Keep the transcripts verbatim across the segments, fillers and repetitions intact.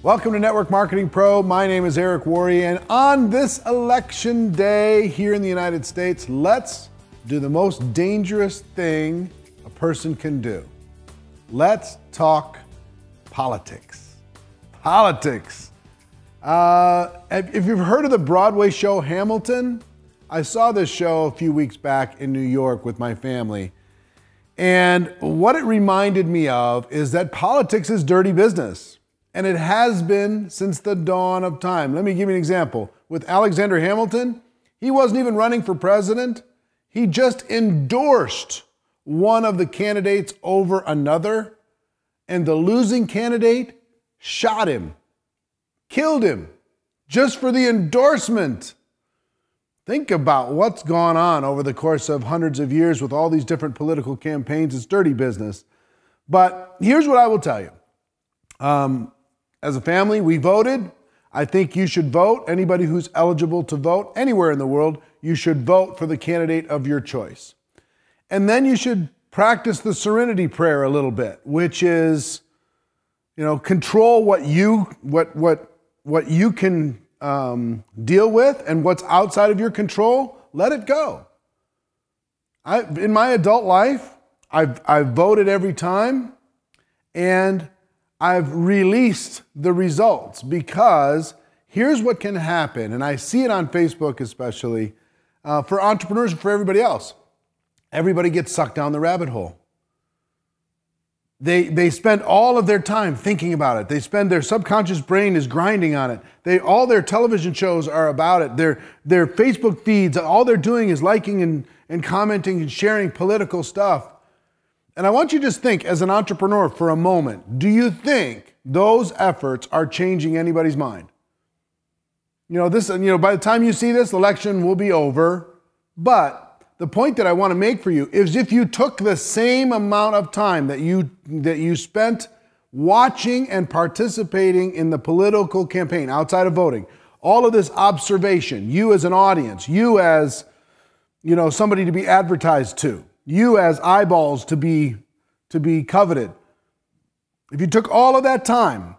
Welcome to Network Marketing Pro. My name is Eric Worre, and on this election day here in the United States, let's do the most dangerous thing a person can do. Let's talk politics. Politics. Uh, if you've heard of the Broadway show Hamilton, I saw this show a few weeks back in New York with my family. And what it reminded me of is that politics is dirty business. And it has been since the dawn of time. Let me give you an example. With Alexander Hamilton, he wasn't even running for president. He just endorsed one of the candidates over another. And the losing candidate shot him, killed him, just for the endorsement. Think about what's gone on over the course of hundreds of years with all these different political campaigns. It's dirty business. But here's what I will tell you. Um, as a family, we voted. I think you should vote. Anybody who's eligible to vote anywhere in the world, you should vote for the candidate of your choice. And then you should practice the serenity prayer a little bit, which is, you know, control what you, what, what, what you can um, deal with, and what's outside of your control, let it go. I, in my adult life, I've, I've voted every time, and I've released the results, because here's what can happen, and I see it on Facebook especially, uh, for entrepreneurs and for everybody else. Everybody gets sucked down the rabbit hole. They, they spend all of their time thinking about it. They spend, their subconscious brain is grinding on it. They, all their television shows are about it. Their, their Facebook feeds, all they're doing is liking and, and commenting and sharing political stuff. And I want you to just think, as an entrepreneur for a moment, do you think those efforts are changing anybody's mind? You know, this, you know, by the time you see this, election will be over. But the point that I want to make for you is, if you took the same amount of time that you, that you spent watching and participating in the political campaign outside of voting, all of this observation, you as an audience, you as, you know, somebody to be advertised to, you as eyeballs to be, to be coveted. If you took all of that time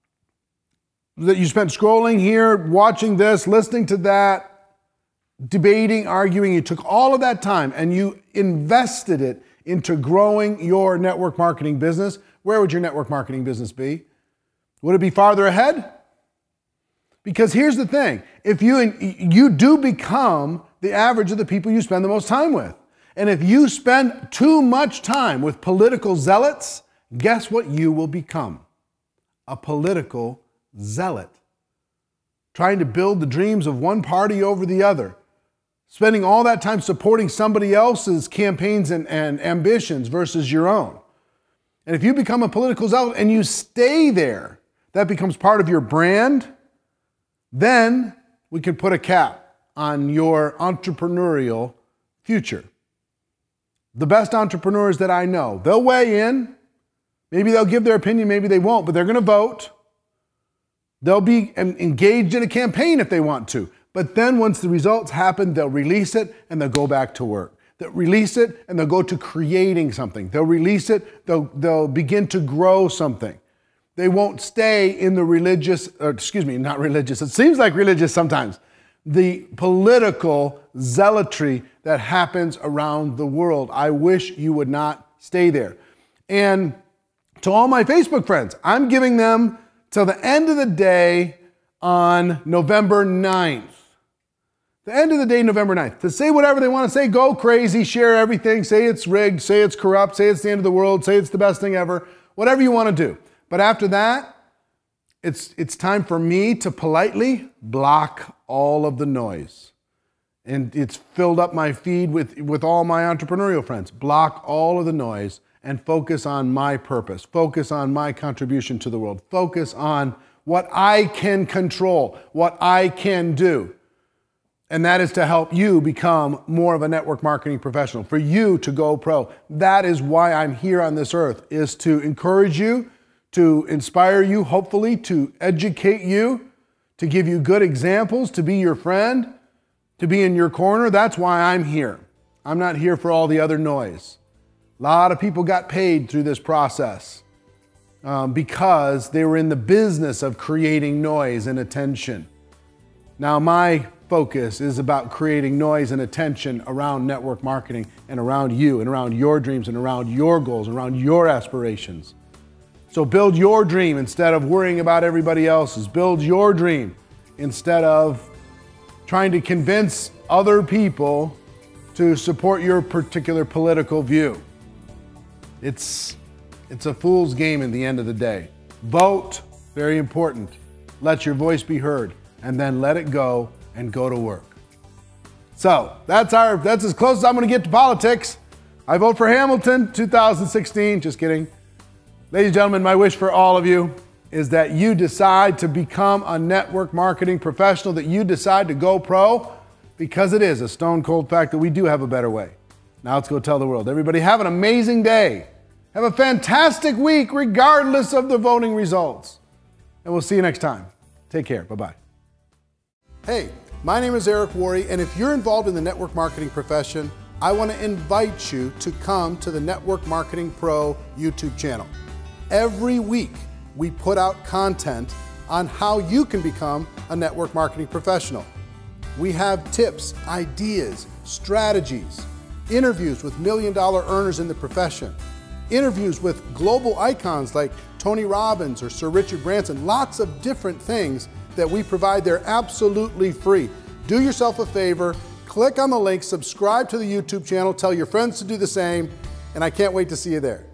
that you spent scrolling here, watching this, listening to that, debating, arguing, you took all of that time and you invested it into growing your network marketing business, where would your network marketing business be? Would it be farther ahead? Because here's the thing, if you, you do become the average of the people you spend the most time with. And if you spend too much time with political zealots, guess what you will become? A political zealot. Trying to build the dreams of one party over the other. Spending all that time supporting somebody else's campaigns and, and ambitions versus your own. And if you become a political zealot and you stay there, that becomes part of your brand, then we can put a cap on your entrepreneurial future. The best entrepreneurs that I know, they'll weigh in. Maybe they'll give their opinion, maybe they won't, but they're going to vote. They'll be engaged in a campaign if they want to. But then once the results happen, they'll release it and they'll go back to work. They'll release it and they'll go to creating something. They'll release it, they'll, they'll begin to grow something. They won't stay in the religious, or excuse me, not religious. It seems like religious sometimes. The political zealotry that happens around the world. I wish you would not stay there. And to all my Facebook friends, I'm giving them till the end of the day on November ninth. The end of the day, November ninth. To say whatever they want to say, go crazy, share everything, say it's rigged, say it's corrupt, say it's the end of the world, say it's the best thing ever, whatever you want to do. But after that, it's, it's time for me to politely block all of the noise. And it's filled up my feed with, with all my entrepreneurial friends. Block all of the noise and focus on my purpose. Focus on my contribution to the world. Focus on what I can control, what I can do. And that is to help you become more of a network marketing professional, for you to go pro. That is why I'm here on this earth, is to encourage you, to inspire you, hopefully to educate you, to give you good examples, to be your friend, to be in your corner. That's why I'm here. I'm not here for all the other noise. A lot of people got paid through this process. um, because they were in the business of creating noise and attention. Now my focus is about creating noise and attention around network marketing and around you and around your dreams and around your goals, around your aspirations. So build your dream instead of worrying about everybody else's. Build your dream instead of trying to convince other people to support your particular political view. It's, it's a fool's game in the end of the day. Vote, very important. Let your voice be heard, and then let it go and go to work. So that's our, that's as close as I'm gonna get to politics. I vote for Hamilton, two thousand sixteen, just kidding. Ladies and gentlemen, my wish for all of you is that you decide to become a network marketing professional, that you decide to go pro, because it is a stone cold fact that we do have a better way. Now let's go tell the world. Everybody have an amazing day. Have a fantastic week, regardless of the voting results. And we'll see you next time. Take care, bye-bye. Hey, my name is Eric Worre, and if you're involved in the network marketing profession, I want to invite you to come to the Network Marketing Pro YouTube channel. Every week, we put out content on how you can become a network marketing professional. We have tips, ideas, strategies, interviews with million dollar earners in the profession, interviews with global icons like Tony Robbins or Sir Richard Branson, lots of different things that we provide. They're absolutely free. Do yourself a favor, click on the link, subscribe to the YouTube channel, tell your friends to do the same, and I can't wait to see you there.